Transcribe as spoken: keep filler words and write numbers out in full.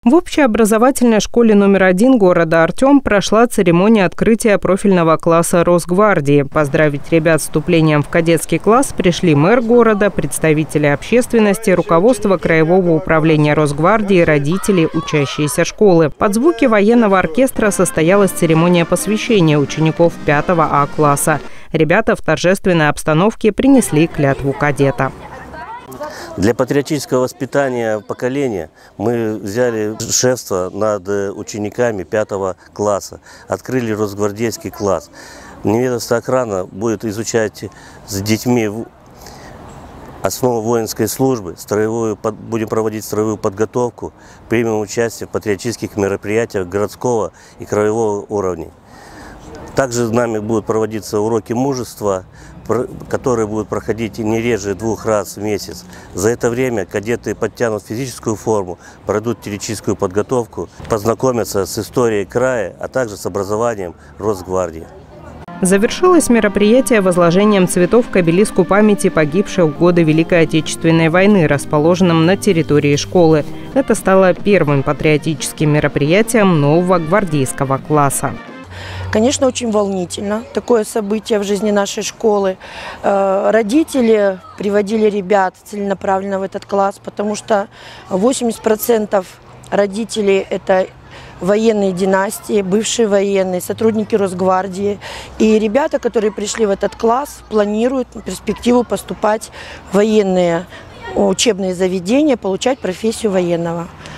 В общеобразовательной школе номер один города Артем прошла церемония открытия профильного класса Росгвардии. Поздравить ребят с вступлением в кадетский класс пришли мэр города, представители общественности, руководство Краевого управления Росгвардии, родители, учащиеся школы. Под звуки военного оркестра состоялась церемония посвящения учеников пятого А класса. Ребята в торжественной обстановке принесли клятву кадета. Для патриотического воспитания поколения мы взяли шефство над учениками пятого класса, открыли Росгвардейский класс. Неведомственная охрана будет изучать с детьми основу воинской службы, строевую, будем проводить строевую подготовку, примем участие в патриотических мероприятиях городского и краевого уровней. Также с нами будут проводиться уроки мужества, которые будут проходить не реже двух раз в месяц. За это время кадеты подтянут физическую форму, пройдут теоретическую подготовку, познакомятся с историей края, а также с образованием Росгвардии. Завершилось мероприятие возложением цветов к обелиску памяти погибших в годы Великой Отечественной войны, расположенном на территории школы. Это стало первым патриотическим мероприятием нового гвардейского класса. Конечно, очень волнительно такое событие в жизни нашей школы. Родители приводили ребят целенаправленно в этот класс, потому что восемьдесят процентов родителей – это военные династии, бывшие военные, сотрудники Росгвардии. И ребята, которые пришли в этот класс, планируют на перспективу поступать в военные учебные заведения, получать профессию военного.